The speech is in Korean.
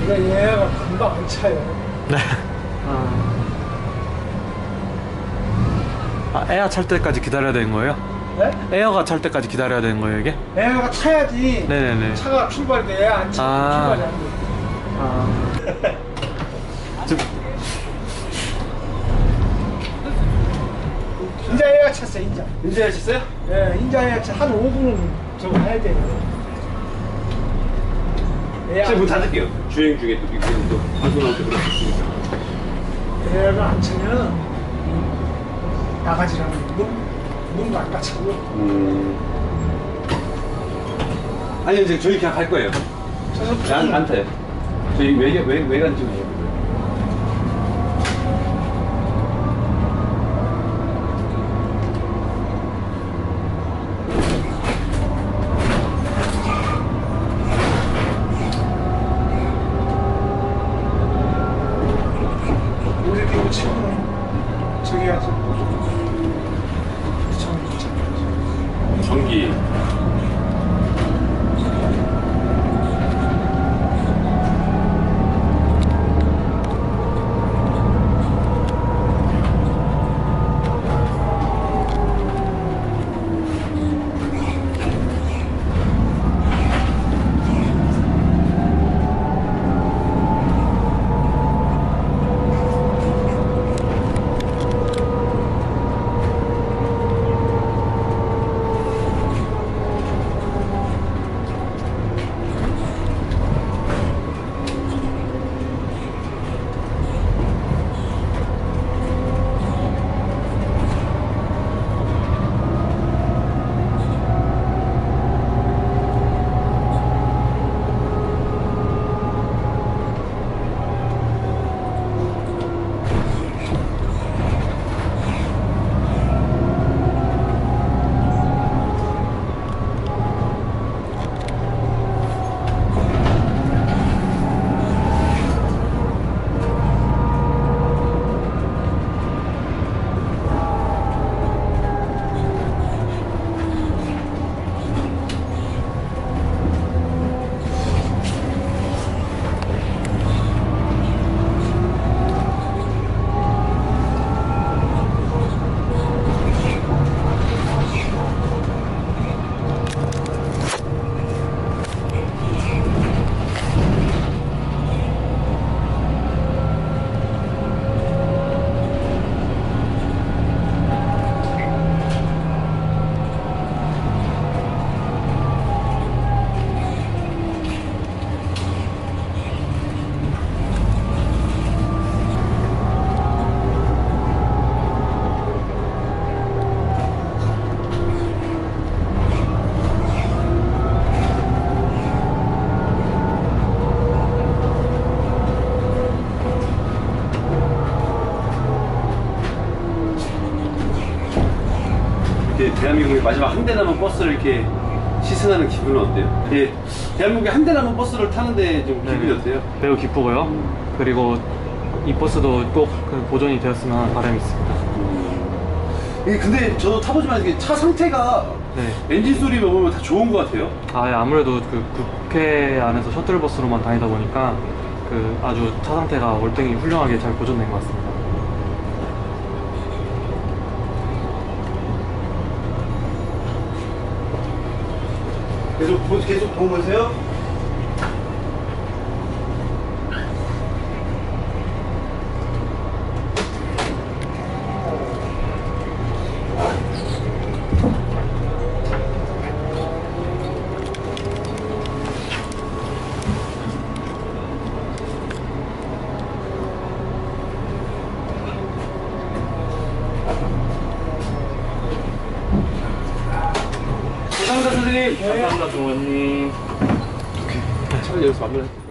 그래, 얘가 금방 안 차요. 네. 에어 찰 때까지 기다려야 되는 거예요? 네? 에어가 찰 때까지 기다려야 되는 거예요, 이게? 에어가 차야지. 네네네. 차가 출발이 돼. 안 차면 출발이 안 돼. 지금 인자 에어 찼어요, 인자. 인제 하셨어요? 예, 인자 에어 한 5분은 저거 해야 돼요. 제가 문 닫을게요. 주행 중에 또 미국에는 또 방송 나올 때 그럴 수 있으니까. 에어가 안 차면 나가지라는 눈도 안 까치고. 아니 이제 저희 그냥 갈 거예요. 안 타요. 저희 외관 지금. 우리 이거 치고는 저기 가서 전기. 대한민국의 마지막 한 대 남은 버스를 이렇게 시승하는 기분은 어때요? 예, 대한민국의 한 대 남은 버스를 타는데 좀 기분이 어때요? 매우 기쁘고요. 그리고 이 버스도 꼭 보존이 되었으면 하는 바람이 있습니다. 이게 근데 저도 타보지만 이게 차 상태가 네. 엔진 소리 보면 다 좋은 것 같아요. 아무래도 그 국회 안에서 셔틀버스로만 다니다 보니까 아주 차 상태가 월등히 훌륭하게 잘 보존된 것 같습니다. 계속 보고 보세요. 감사합니다, 선생님. 감사합니다, 동원님. 차를 여기서 마무리할게요.